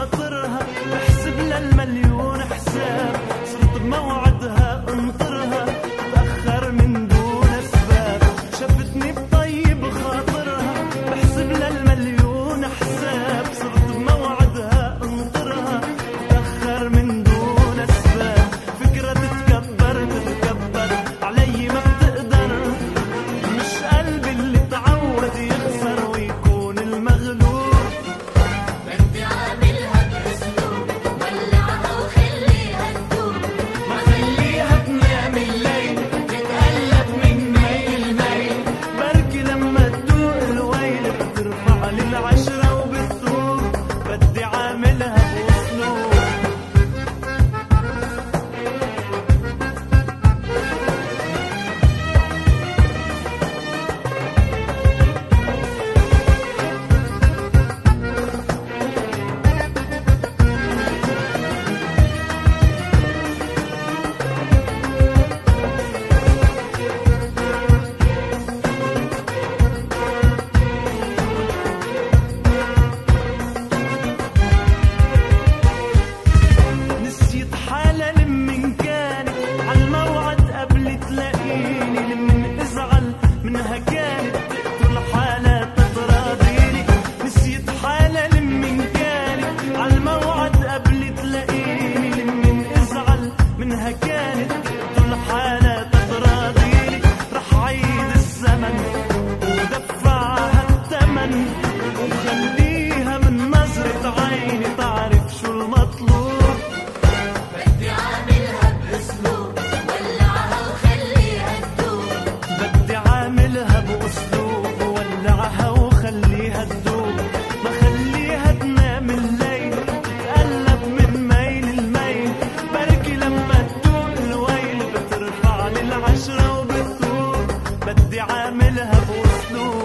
بخاطرها، بحسب للمليون حساب، صرت بموعدها انطرها، تتأخر من دون أسباب. شافتني بطيب خاطرها، بحسب للمليون حساب، صرت بموعدها انطرها، تتأخر من دون أسباب. فكرة تتكبر علي ما بتقدر، مش قلبي اللي تعود يخسر ويكون المغلوب. بدي عاملها بأسلوب، ولعها وخليها تدوب، ما خليها تنام الليل، تتقلب من ميل لميل. بركي لما تدوق الويل بترفع للعشرة وبتدوب. بدي عاملها بأسلوب. نسيت حالة لمن كانت عالموعد قبل تلاقيني، لمن ازعل منها كانت تقتل حالة تتراضيني. نسيت حالة لمن كانت عالموعد قبل تلاقيني، لمن ازعل منها كانت تقتل حالة تتراضيني. رح عيد الزمن ودفعها الثمن، وخليها من نظرة عيني تعرف شو المطلوب. بدي عاملها بأسلوب، ولعها وخليها تدوب، بدي عاملها بأسلوب، ولعها وخليها تدوب، ما خليها تنام الليل، تتقلب من ميل لميل. بركي لما تدوق الويل بترفع للعشرة وبتدوب. بدي عاملها بأسلوب.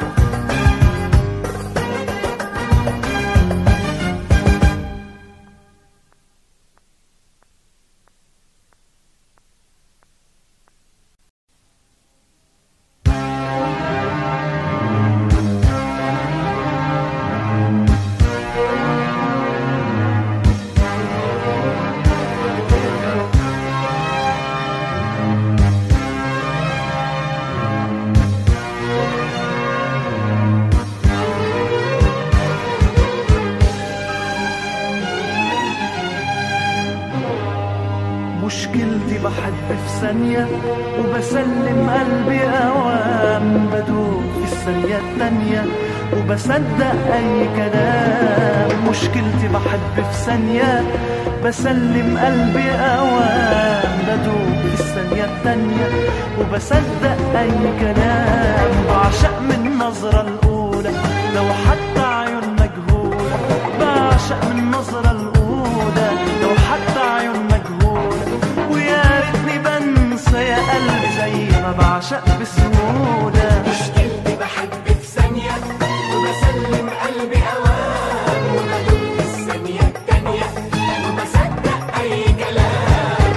مشكلتي بحب في ثانية وبسلم قلبي أوام، بدوب في الثانية التانية وبصدق أي كلام. مشكلتي بحب في ثانية بسلم قلبي أوام، بدوب في الثانية التانية وبصدق أي كلام. بعشق من النظرة الأولى لو حتى عيون مجهولة، بعشق من النظرة الأولى لو حتى عيون مجهولة. ويا ريتني بنسى يا قلبي زي ما بعشق بسهولة. مشكلتي بحب في ثانية وبسلم قلبي أوام، وبدوب في الثانية التانية وبصدق أي كلام.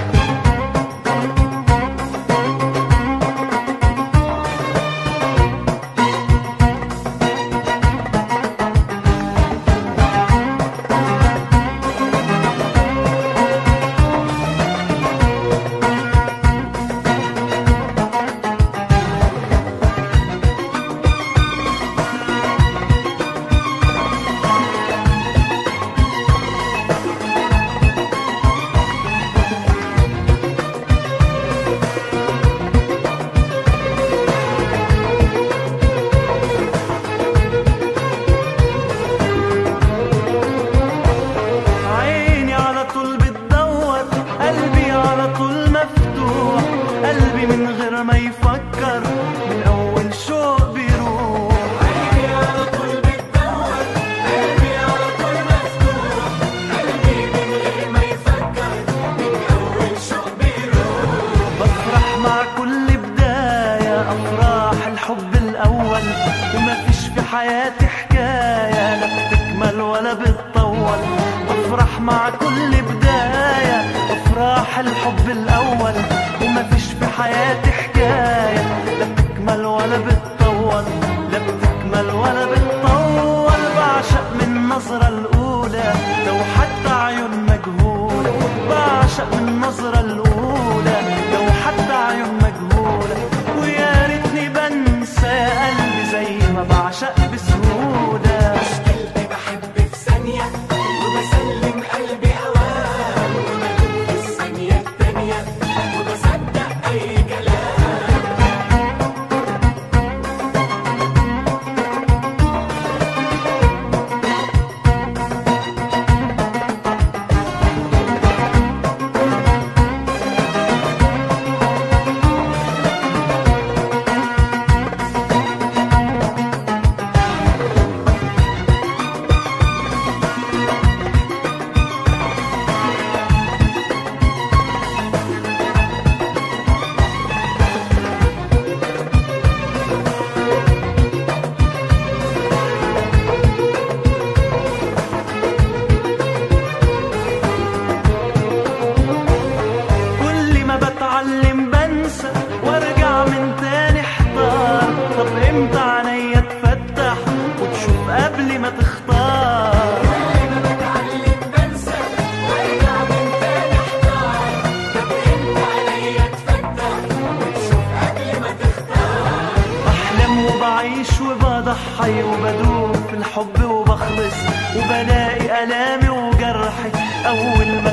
حياتي حكاية لا بتكمل ولا بتطول، بفرح مع كل بداية أفراح الحب الأول، وما فيش في حياتي حكاية لا بتكمل ولا بتطول، لا بتكمل ولا بتطول. بعشق من النظرة الأولى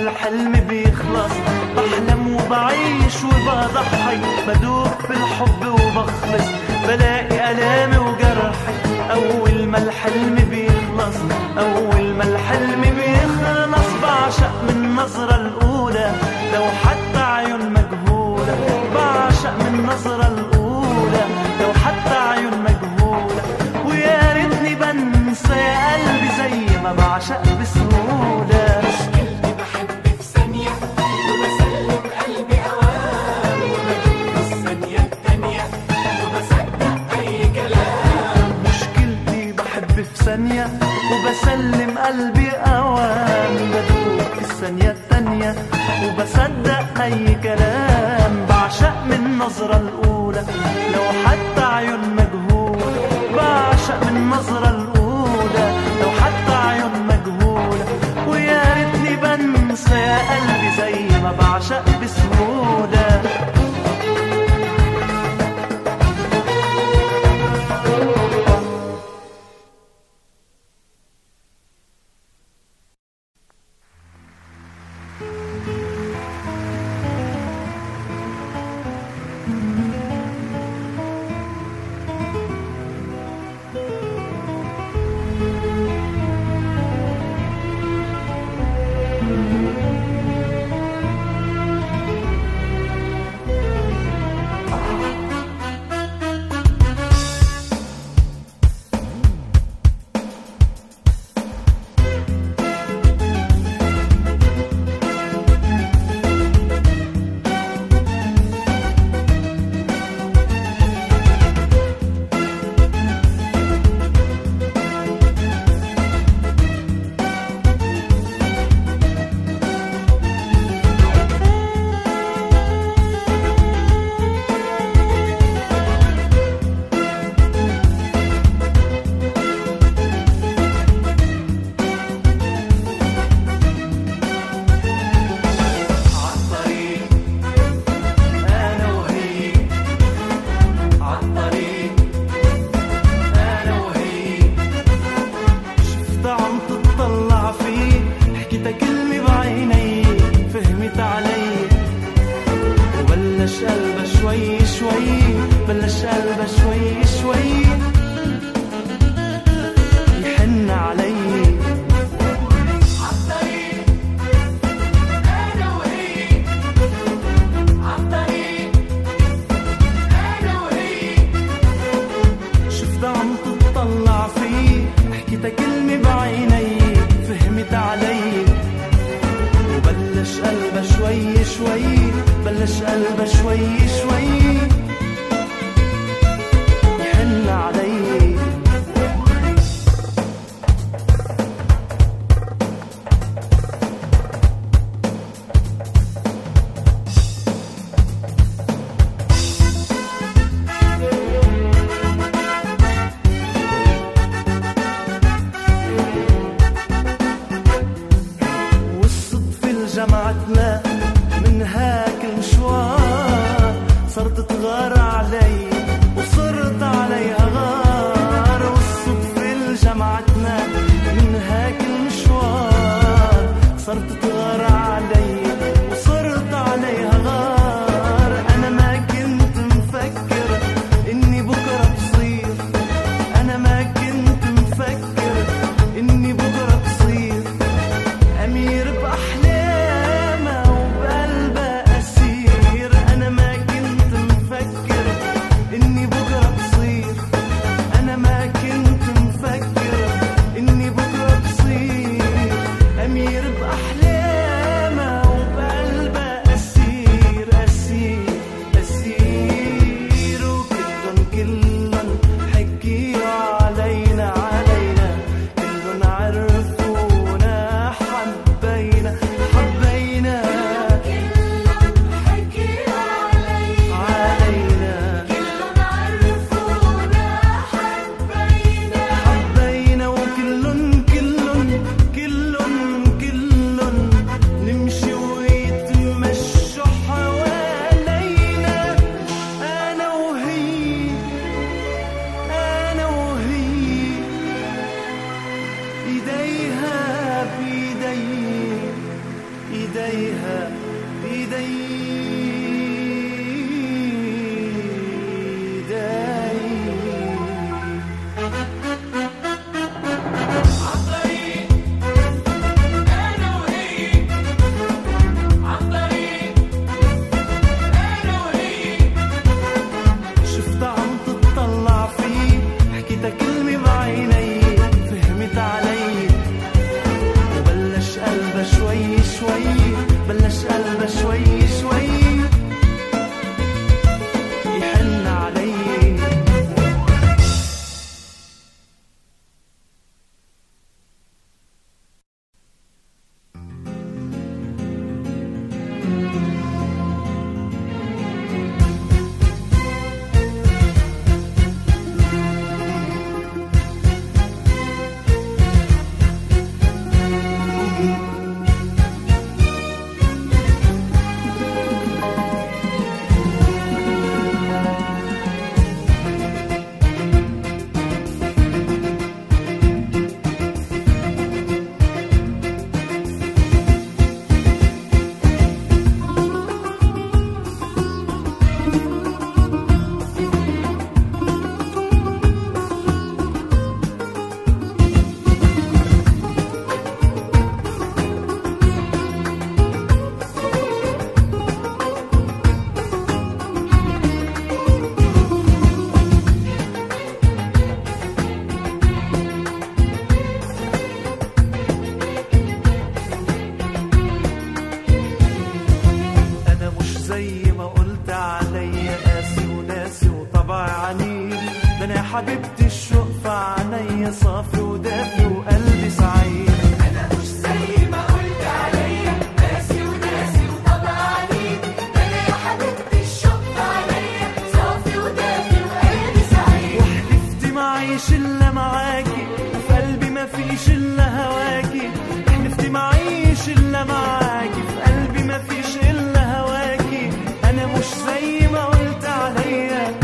الحلم بيخلص، بحلم وبعيش وبضحي، بدوب في الحب وبخلص، بلاقي ألامي وجرحي أول ما الحلم بيخلص، أول ما الحلم بيخلص. بعشق من النظرة الأولى لو حتى عيون مجهولة، بعشق من النظرة الأولى لو حتى عيون مجهولة، ويا ريتني بنسى يا قلبي زي ما بعشق بسهولة. مشكلتي بحب في ثانية وبسلم قلبي أوام، وبدوب في الثانية التانية وبصدق أي كلام. مشكلتي بحب في ثانية وبسلم قلبي أوام، بدوب في الثانية التانية وبصدق أي كلام. بعشق من النظرة الأولى لو حتى عيون مجهولة، بعشق من النظرة الأولى لو حتى عيون مجهولة، ويا ريتني بنسى يا قلبي زي ما بعشق بسهولة. جمعتنا من هاك المشوار، صرت تغار علي وصرت عليها غار، والصدفة اللي جمعتنا من هاك المشوار، صرت تغار علي وصرت عليها غار. أنا ما كنت مفكر إني بكرة بصير، أنا ما كنت مفكر إني بكرة بصير أمير بأحلام كلن عليها شفت عم تطلع فيه، حكيتها كلمة بعيني، فهمت علي وبلش قلبها شوي شوي، بلش قلبها شوي شوي يحن علي. حبيبتي الشوق في عينيا صافي ودافي وقلبي سعيد. أنا مش زي ما قلت عليا قاسي وناسي وطبع عنيد، أنا يا حبيبتي الشوق في عينيا صافي ودافي وقلبي سعيد. وحلفتي ما عيش إلا معاكي، وفي قلبي ما فيش إلا هواكي. حلفتي ما عيش إلا معاكي، في قلبي ما فيش إلا هواكي. أنا مش زي ما قلت عليا،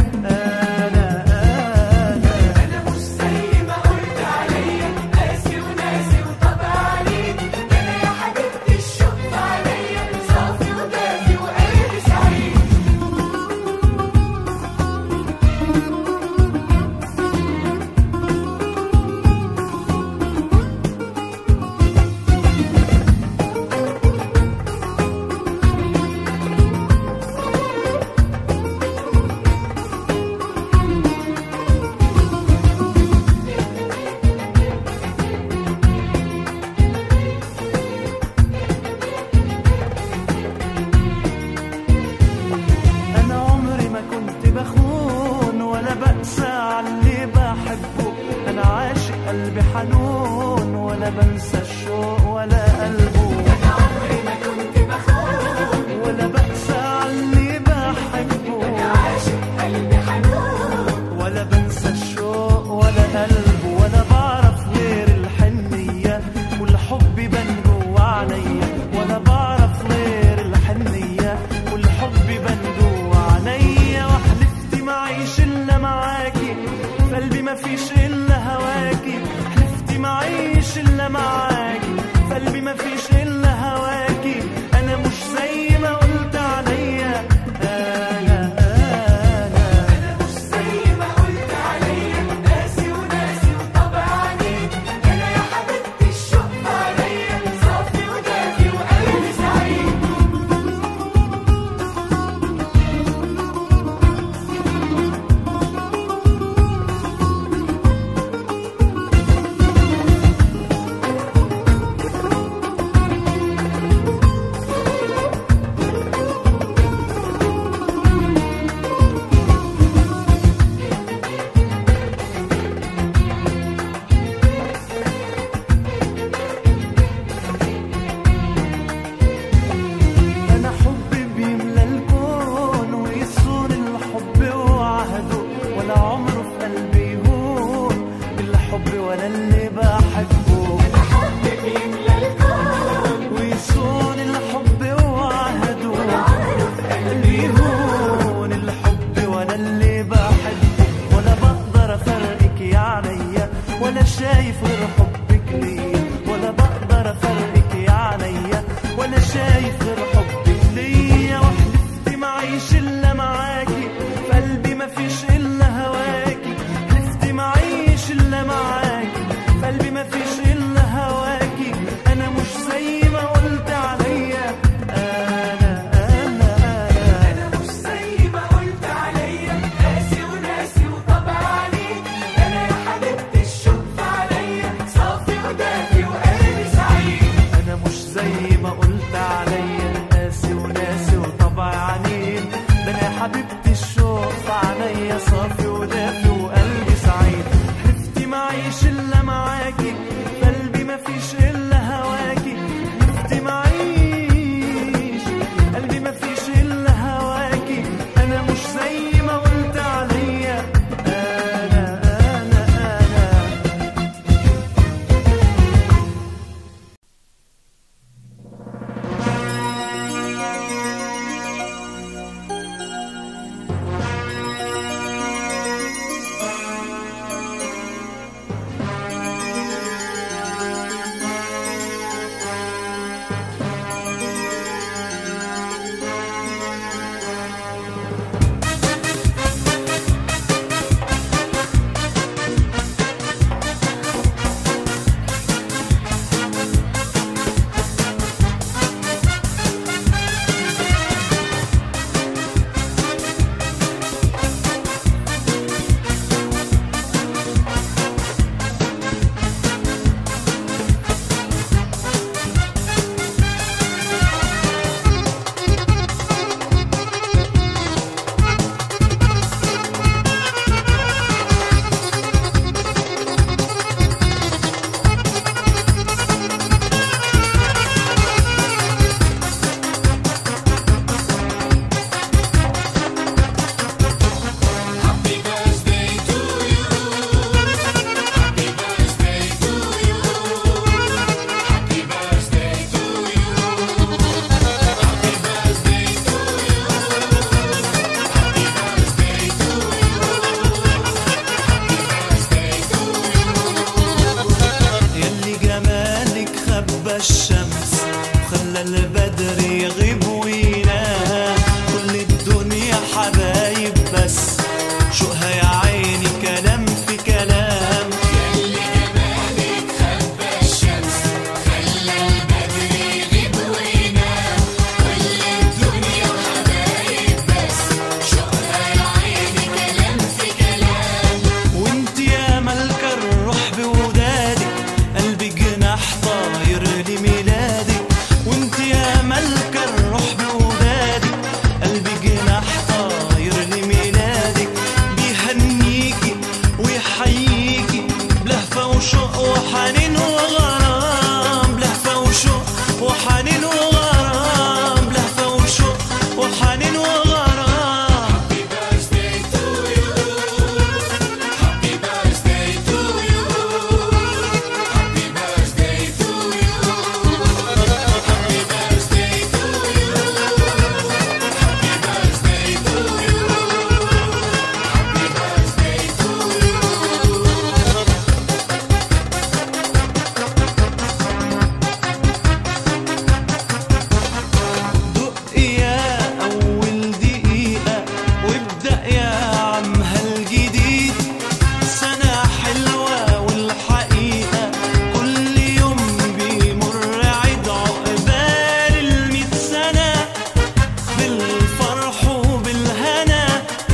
قلبي حنون ولا بنسى الشوق ولا قلبه. أنا عمري ما كنت بخون ولا بنسى اللي بحبه. أنا عاشق قلبي حنون ولا بنسى الشوق ولا قلبه. ولا بعرف غير الحنية والحب بان جوا عينيا. ولا بعرف غير الحنية والحب بان جوا عينيا. وحلفتي ما عيش إلا معاكي، في قلبي ما فيش إلا هواكي. حلفتي ما عيش إلا معاكي، في قلبي ما فيش إلا هواكي. أنا مش زي ما قلت عليا، أنا مش زي ما قلت عليا قاسي وناسي وطبع عنيد. أنا يا حبيبتي الشوق في عينيا صافي ودافي وقلبي سعيد. وخلى البدر يغيب وينام. كل الدنيا حبايب بس شوقها يا عيني كلام في كلام. ياللي جمالك خبى الشمس خلى البدر يغيب وينام. كل الدنيا حبايب بس شوقها يا عيني كلام في كلام. وانت يا ملكة الروح بودادك قلبي جناح طاير لميلادك. وانت يا ملكة الروح بودادك قلبي جناح طاير لميلادك. بيهنيكي ويحييكي بلهفة وشوق وحنين وغرام. بلهفة وشوق وحنين وغرام. بلهفة وشوق وحنين وغرام. Happy birthday to you. Happy birthday to you. Happy birthday to you. Happy birthday to you. Happy birthday to you. Happy birthday to دق يا أول دقيقة وابدأ يا عم هالجديد. سنة حلوة والحقيقة كل يوم بيمر عيد عقبال 100 سنة بالفرح وبالهنا.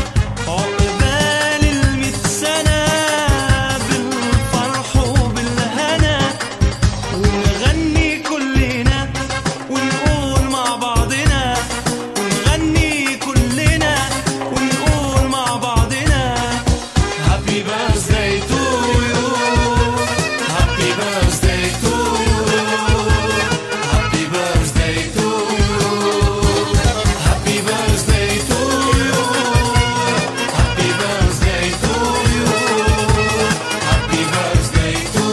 عقبال 100 سنة بالفرح وبالهنا. ونغني كلنا ونقول مع بعضنا. ونغني كلنا ونقول مع بعضنا. Happy birthday to you. Happy birthday to you. Happy birthday to you. Happy birthday to you. Happy birthday to you. Happy birthday to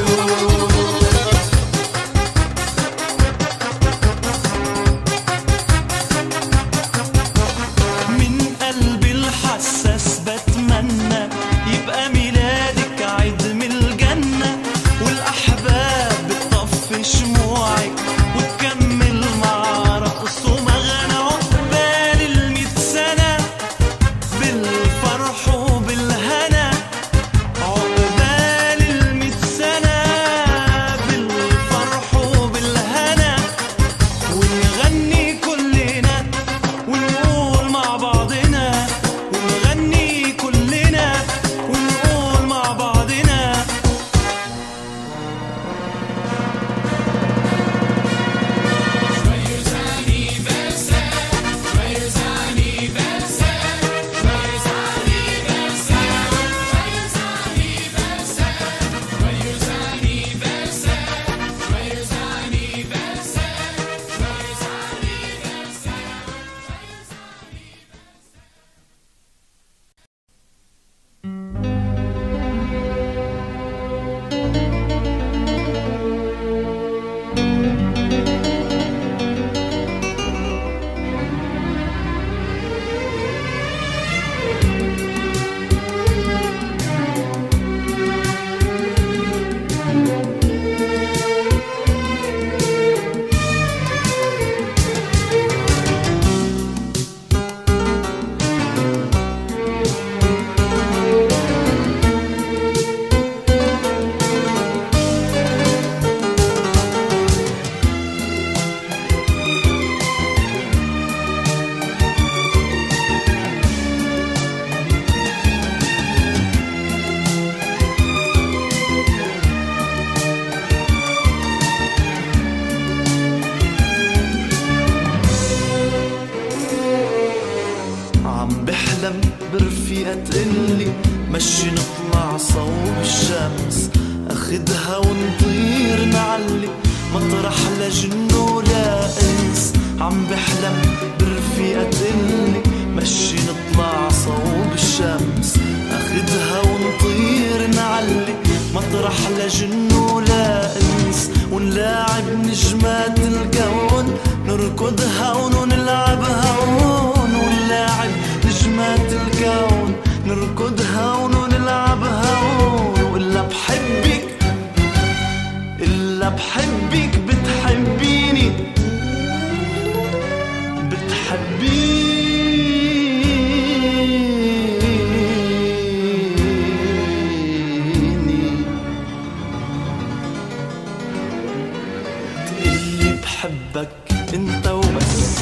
you. من قلبي الحساس بتمنى يبقى ميلادك عيد من الجنة. والأحباب بتطفي شموعك وتكمل مع رقص ومغنى. عقبال 100 سنة بالفرح وبالهنا. عقبال 100 سنة بالفرح وبالهنا. ونغني كلنا ونقول مع بعضنا. ونغني كلنا ونقول مع بعضنا. بحلم برفيقة تقلي مشي نطلع صوب الشمس. اخدها ونطير نعلي مطرح لجن ولا انس. عم بحلم برفيقة تقلي مشي نطلع صوب الشمس. اخدها ونطير نعلي مطرح لجن ولا انس. ونلاعب نجمات الكون نركضها ونلعبها هون. ونلاعب نجمات الكون نركضها ونلعبها هون. وإلا بحبك إلا بحبك بتحبيني. بحبك انت وبس.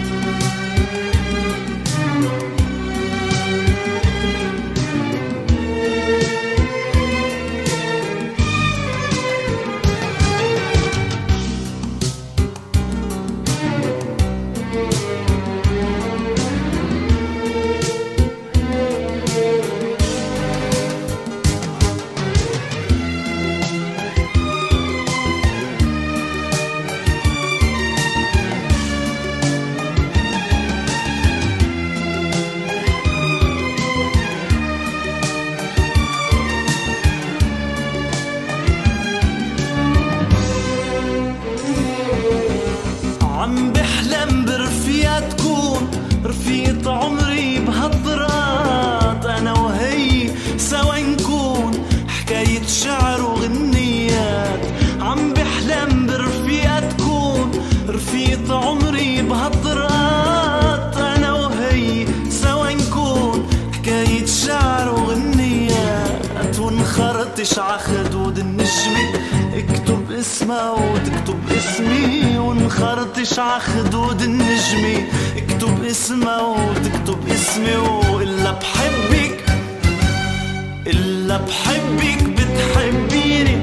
عم بحلم برفيقة تكون رفيقة عمري بهالطرقات، أنا وهي سوا نكون حكاية شعر وغنيات. عم بحلم برفيقة تكون رفيقة عمري بهالطرقات، أنا وهي سوا نكون حكاية شعر وغنيات. ونخرطش عخدود النجمة اكتب اسمها وتكتب اسمي، ونخرطش عخدود النجمة اكتب اسمها وتكتب اسمي. وإلا بحبك إلا بحبك بتحبيني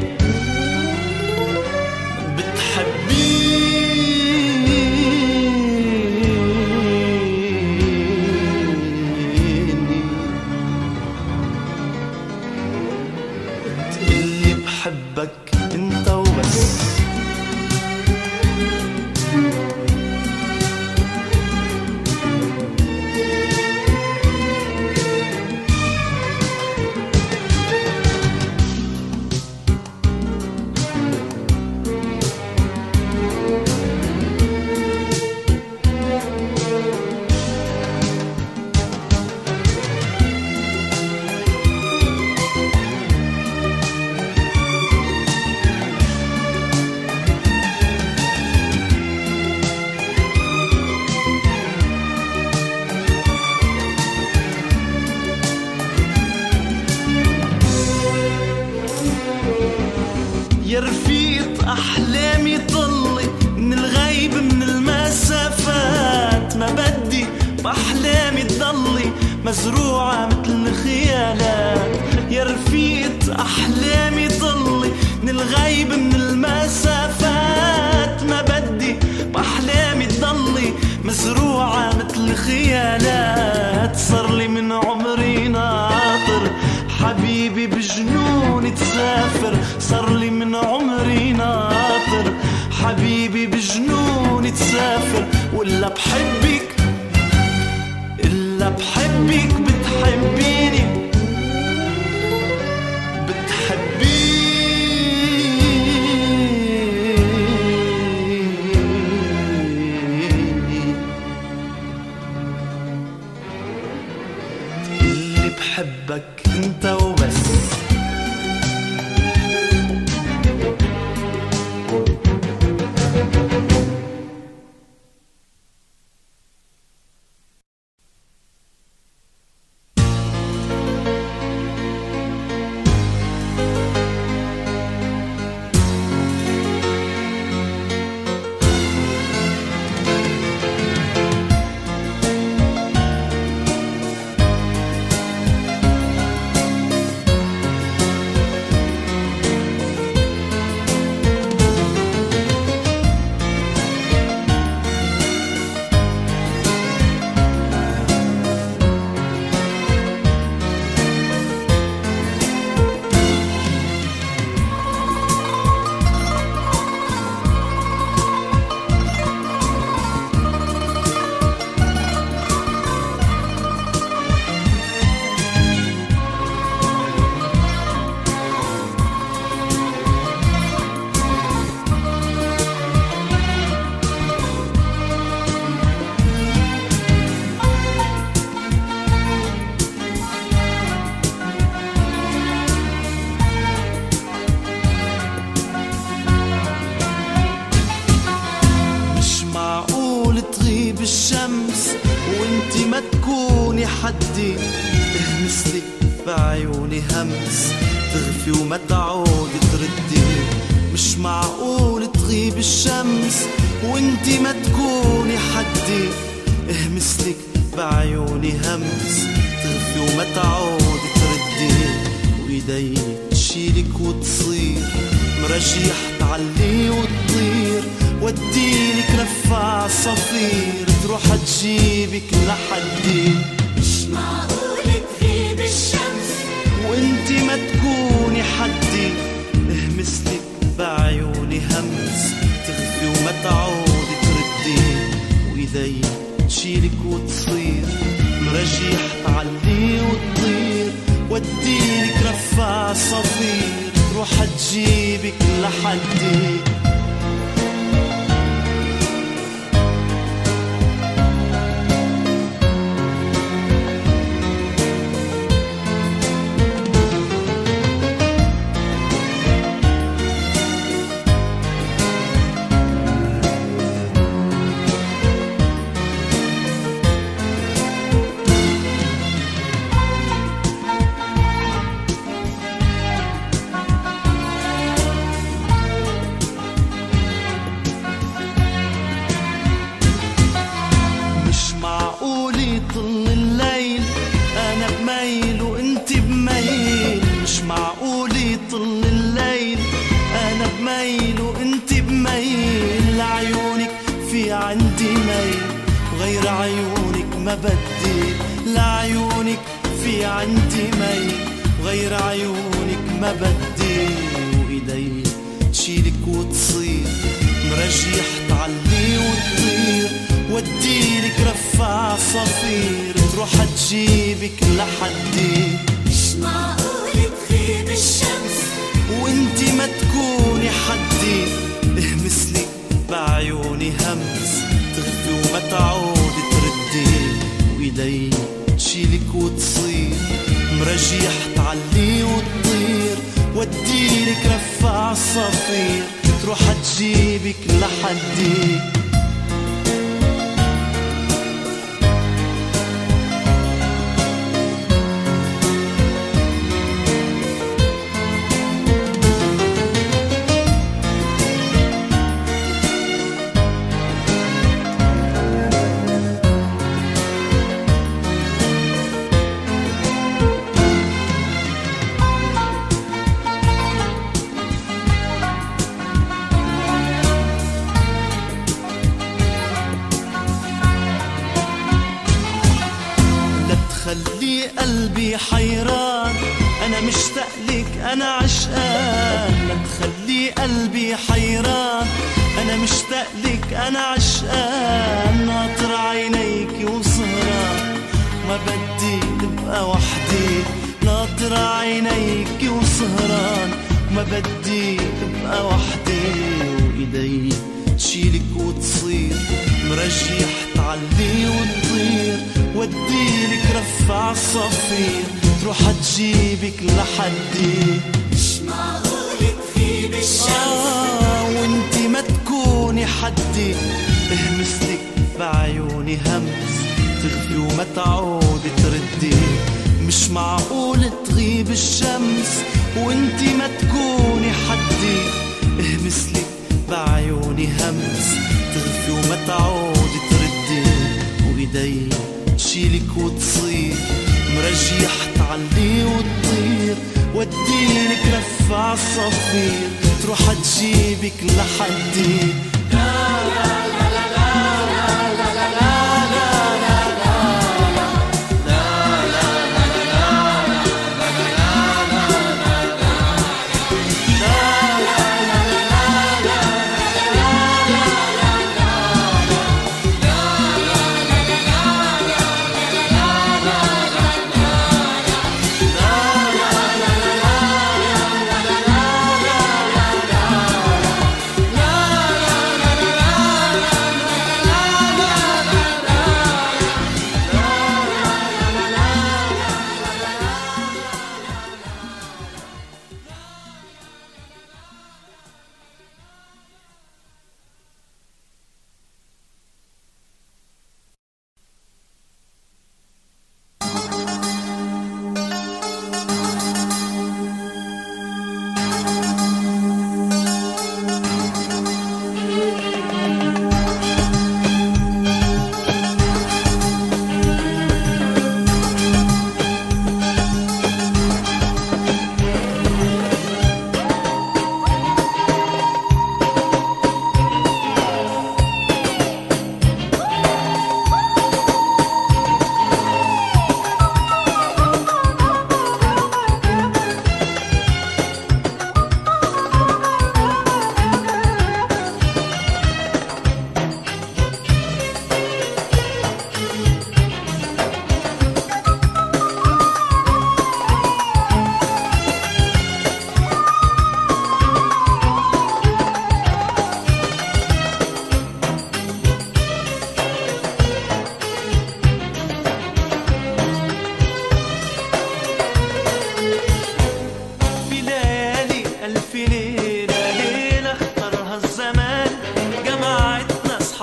بتحبيني، تقلي بحبك انت وبس. يا رفيقة أحلامي طلي من الغيب من المسافات، ما بدي بأحلامي تضلي مزروعة مثل الخيالات. يا رفيقة أحلامي طلي من الغيب من المسافات، ما بدي بأحلامي تضلي مزروعة مثل الخيالات. صار لي من عمري ناطر حبيبي بجنون تسافر، صار لي من عمري ناطر حبيبي بجنون تسافر. وإلا بحبك إلا بحبك بتحبيني بتحبيني، اللي بحبك انت وبس. بالشمس وانتي ما تكوني حدي، تهمسلي بعيوني همس تغفي وما تعودي تردي. مش معقول تغيب الشمس وانتي ما تكوني حدي، اهمسلك بعيوني همس تغفي وما تعود تردي، وايدي تشيلك وتصير مرجيح تعلي وتطير، وديلك رفع صفير تروح تجيبك لحدي. مش معقول تغيب الشمس وانتي ما تكوني حدي، اهمسلك بعيوني همس تغفي وما تعود تردي، وايدي تشيلك وتصير مرجيح تعلي وتطير، وديلك رفع صفير تروح تجيبك لحدي. طل الليل أنا بميل وإنت بميل، مش معقول يطل الليل أنا بميل وإنت بميل، لعيونك في عندي ميل وغير عيونك ما بدي، لعيونك في عندي ميل وغير عيونك ما بدي، وإيدي تشيلك وتصير مرجيح تعلي وتطير، وديلك رفع صفير تروح تجيبك لحدي. مش معقول تغيب الشمس وانتي ما تكوني حدي، اهمسلك بعيوني همس تغفي وما تعود تردي، وايدي تشيلك وتصير مرجيح تعلي وتطير، وديلك رفع صفير تروح تجيبك لحدي. خلي قلبي حيران أنا مشتاق لك أنا عشقان، لا تخلي قلبي حيران أنا مشتاق لك أنا عشقان، ناطر عينيك وسهران ما بدي تبقى وحدي، ناطر عينيك وسهران ما بدي تبقى وحدي، وإيدي تشيلك وتصير مرجيح تعلي وتطير، وديلك رفع صفير تروح تجيبك لحدي. مش معقول تغيب الشمس وانتي ما تكوني حدي، اهمسلك بعيوني همس تغفي وما تعود تردي، مش معقول تغيب الشمس وانتي ما تكوني حدي، اهمسلك بعيوني همس تغفي وما تعود تردي، وايدي تشيلك وتصير مرجيح تعلي وتطير، وديلك رفع صفير تروح تجيبك لحدي.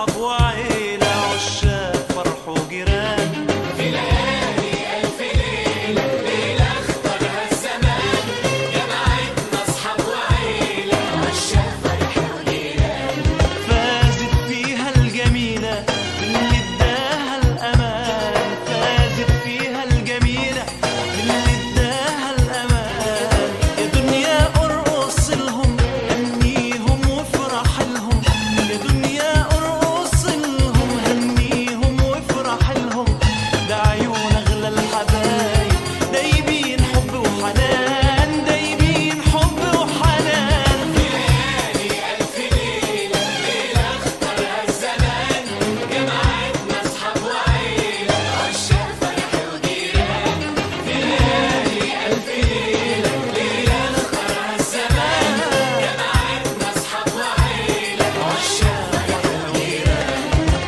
أصحاب وعيلة عشاق فرح وجيران. في ليالي ألف ليلة ليلة اختارها الزمان جمعتنا أصحاب وعيلة عشاق فرح وجيران. فازت فيها الجميلة باللي اداها الأمان، فازت فيها الجميلة باللي اداها الأمان. يا دنيا ارقص لهم هنيهم وافرح لهم، يا دنيا ارقص لهم هنيهم وافرح لهم. ده عيون أغلى الحبايب دايبين حب وحنان، دايبين حب وحنان. في ليالي ألف ليلة ليلة اختارها الزمان جمعتنا أصحاب وعيلة عشاق فرح وجيران. في ليالي ألف ليلة ليلة اختارها الزمان جمعتنا أصحاب وعيلة عشاق فرح وجيران.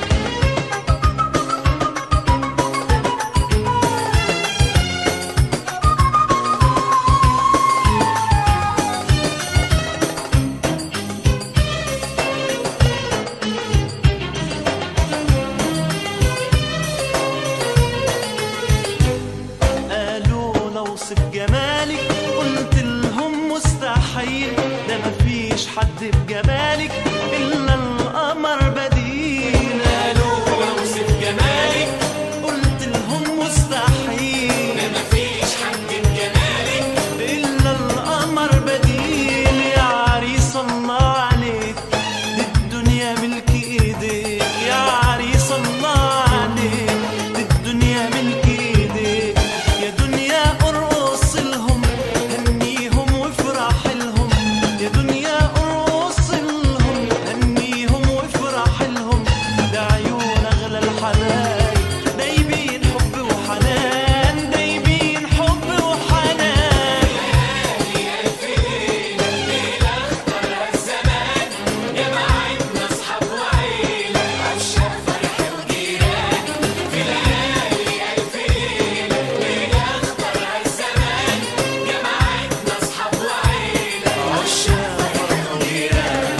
قالوا لو اوصف جمالك قلت لهم مستحيل، ده مفيش حد بجمالك الا القمر بديل. قالوا لو اوصف جمالك قلت لهم مستحيل، ده مفيش حد بجمالك الا القمر بديل. يا عريس الله عليك دي الدنيا ملك ايديك، يا عريس الله عليك دي الدنيا ملك ايديك. يا دنيا ارقص لهم هنيهم وافرح لهم، يا دنيا ارقص لهم هنيهم وافرح لهم. ده عيون اغلى الحبايب دايبين حب وحنان، دايبين حب وحنان. ألف ليلة ليلة اختارها الزمان جمعتنا أصحاب وعيلة عشاق فرح وجيران. في ليالي ألف ليلة ليلة اختارها الزمان جمعتنا أصحاب وعيلة عشاق فرح وجيران.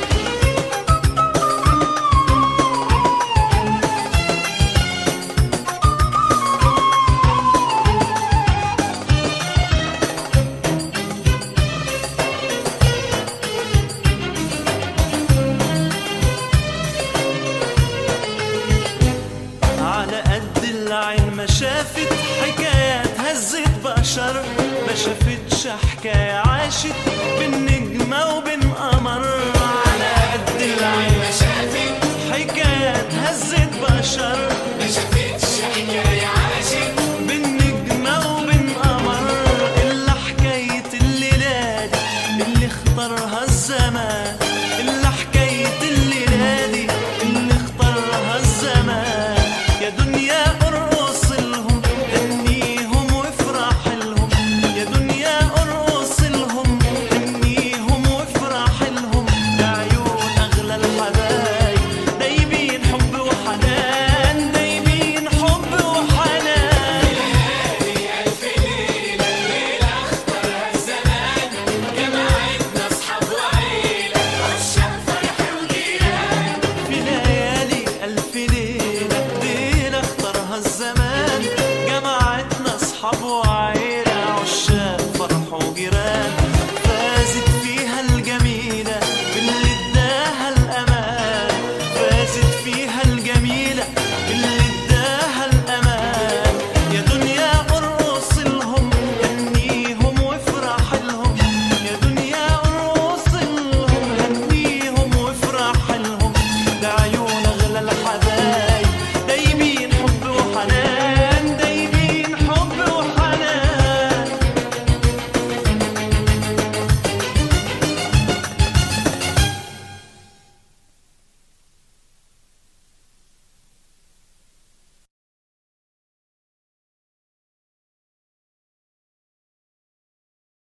على قد العين ما شافت حكايات هزت بشر، ما شافتش حكاية عاشت بين نجمة وبين قمر. على قد العين ما شافت حكايات هزت بشر، ما شافتش حكاية عاشت بين نجمة وبين قمر. إلا حكاية الليلة دي اللي اختارها الزمان، إلا حكاية الليلة دي اللي اختارها الزمان. يا دنيا ارقص لهم هنيهم وافرح لهم، يا دنيا ارقص لهم هنيهم وافرح لهم. ده عيون أغلى الحبايب دايبين حب وحنان، دايبين حب وحنان. ليالي ألف ليلة ليلة اختارها الزمان جمعتنا أصحاب وعيلة عشاق فرح وجيران. في ليالي ألف ليلة ليلة اختارها الزمان جمعتنا أصحاب وعيلة عشاق فرح وجيران. فازت فيها الجميلة باللي اداها الأمان، فازت فيها